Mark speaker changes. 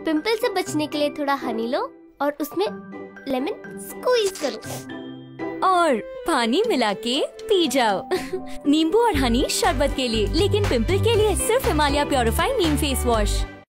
Speaker 1: Pimple से बचने के लिए थोड़ा हनी लो और उसमें लेमन स्क्वीज करो
Speaker 2: और पानी मिला के पी जाओ। नींबू और हनी शरबत के लिए, लेकिन पिंपल के लिए सिर्फ Himalaya purify neem face wash.